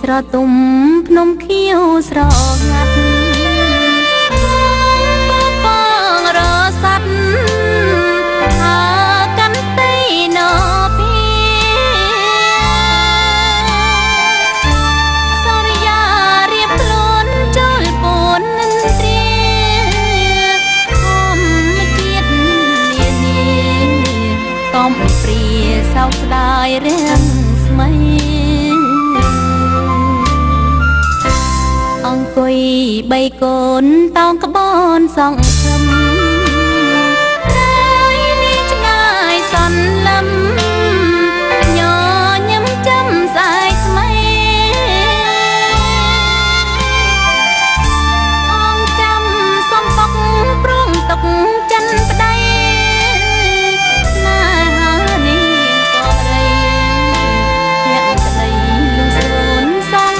ស្រទុំភ្នំខៀវស្រងាត់បងរស័ព្ទអាកាន់ទីណពីសរិយារៀបខ្លួនចូលពួននឹងត្រៀធម្មជាតិនានាកំព្រាសោកស្ដាយរាំងស្មៃអង្គុយបីកូនតោងក្បនសងឈឹមហើយនេះឆ្ងាយសន្លឹមញញឹមចាំស្អែកថ្មីអងចាំសំបុកព្រមទុកចិនប្តីណានេះក៏រីញាក់ក្តីលងស្រូនសង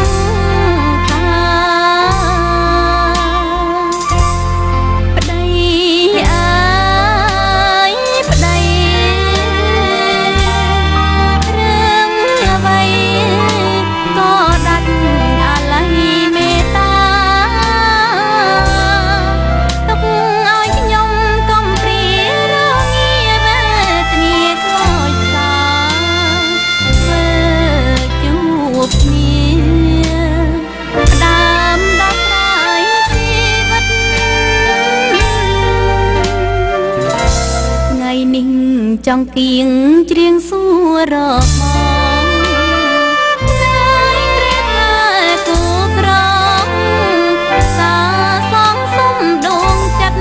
ចង់គៀងច្រៀងសួររកមកហើយត្រេកតែគូក្រងសាសងសុំដងចិត្ត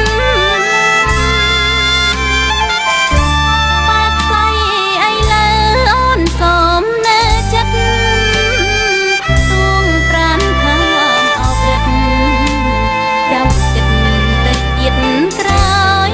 បាត់ស្អីអីលើអូនសុំនៅចិត្តទួងប្រានខាងអោបរិទ្ធចាំចិត្តទៅទៀតក្រោយ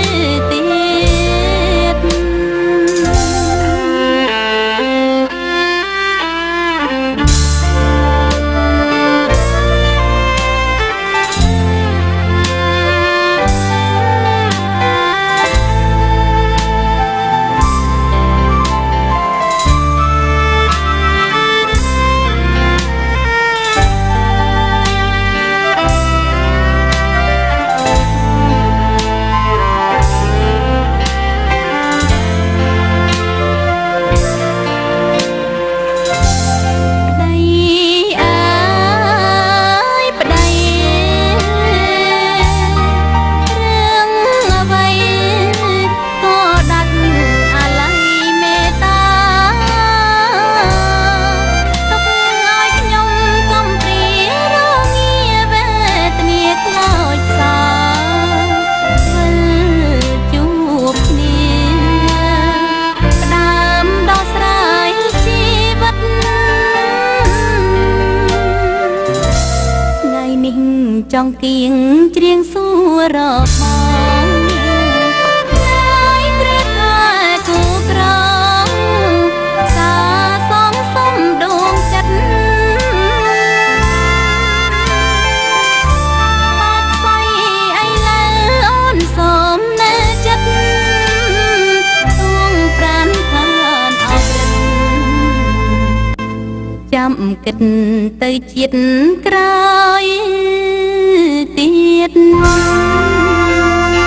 ចង់គៀងច្រៀងសួររកមកហើយត្រេកតែគូក្រងសាសងសុំដងចិត្តបាត់ស្អីអីលើអូនសុំនៅចិត្តទួងប្រានខានអោបរិទ្ធចាំគិតទៅជាតិក្រោយទៀត